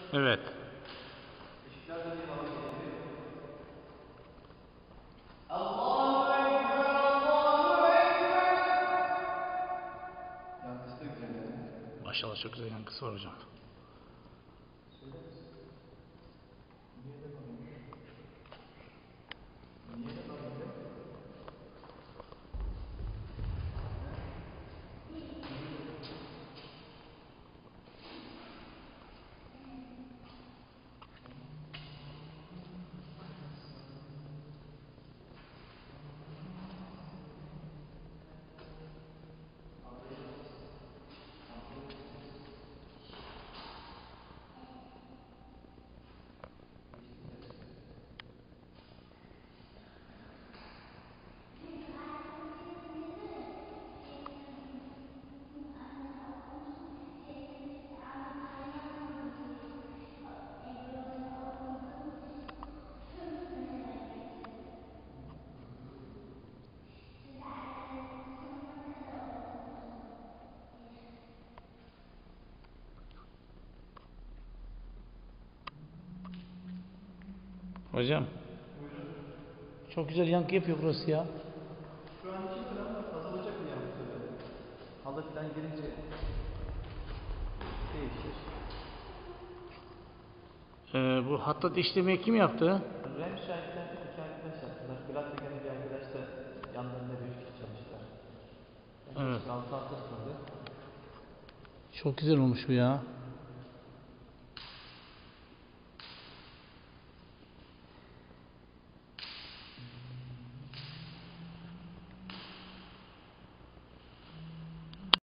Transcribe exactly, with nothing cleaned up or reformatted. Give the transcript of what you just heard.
Evet. Işıklar da devam ediyor. Allahu Ekber, Allahu Ekber. Yankısı da güzel yani. Maşallah çok güzel yankısı var hocam. Söyler misin? Niye de bakmıyor? Niye de bakmıyor? Hocam. Buyurun. Çok güzel yankı yapıyor burası ya. Şu an için öyle ama azalacak bir yankısı böyle. Halı falan gelince değişir. Ee, bu hatta işlemeyi kim yaptı? Remşahit'ten iki arkadaş yaptılar. Gladbeck'in bir arkadaş da yanlarında bir üç kişi çalıştılar. Evet. altı hafta sürdü. Çok güzel olmuş bu ya.